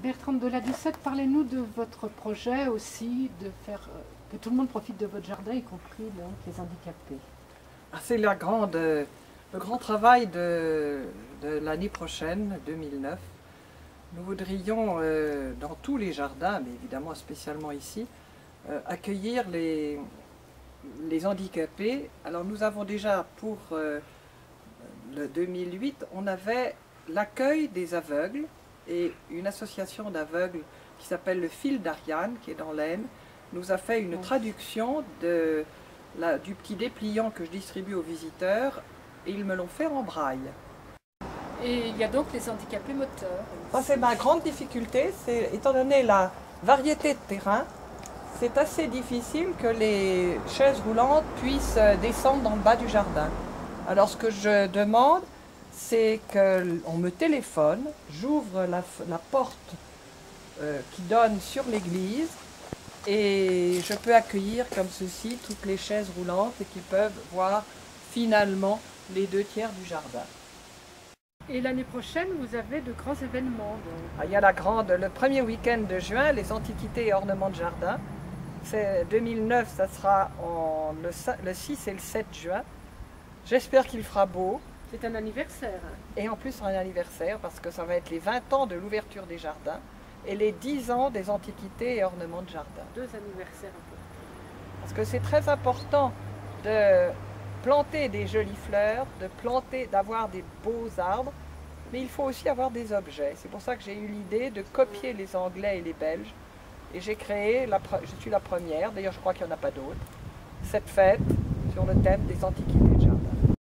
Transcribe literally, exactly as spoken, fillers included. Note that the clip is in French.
Bertrande de la Doucette, parlez-nous de votre projet aussi, de faire euh, que tout le monde profite de votre jardin, y compris donc, les handicapés. Ah, c'est la grande, le grand travail de, de l'année prochaine, deux mille neuf. Nous voudrions, euh, dans tous les jardins, mais évidemment spécialement ici, euh, accueillir les, les handicapés. Alors nous avons déjà pour euh, le deux mille huit, on avait l'accueil des aveugles et une association d'aveugles qui s'appelle le Fil d'Ariane, qui est dans l'Aisne, nous a fait une traduction de, la, du petit dépliant que je distribue aux visiteurs et ils me l'ont fait en braille. Et il y a donc les handicapés moteurs. Ça, c'est ma grande difficulté, c'est étant donné la variété de terrain, c'est assez difficile que les chaises roulantes puissent descendre dans le bas du jardin. Alors ce que je demande, c'est qu'on me téléphone, j'ouvre la, la porte euh, qui donne sur l'église et je peux accueillir comme ceci toutes les chaises roulantes et qui peuvent voir finalement les deux tiers du jardin. Et l'année prochaine, vous avez de grands événements. Donc. Ah, il y a la grande, le premier week-end de juin, les antiquités et ornements de jardin. deux mille neuf, ça sera en, le, le six et le sept juin. J'espère qu'il fera beau. C'est un anniversaire. Et en plus un anniversaire parce que ça va être les vingt ans de l'ouverture des jardins et les dix ans des antiquités et ornements de jardin. Deux anniversaires importants. Parce que c'est très important de planter des jolies fleurs, de planter, d'avoir des beaux arbres, mais il faut aussi avoir des objets. C'est pour ça que j'ai eu l'idée de copier les Anglais et les Belges. Et j'ai créé, la, je suis la première, d'ailleurs je crois qu'il n'y en a pas d'autres, cette fête sur le thème des antiquités.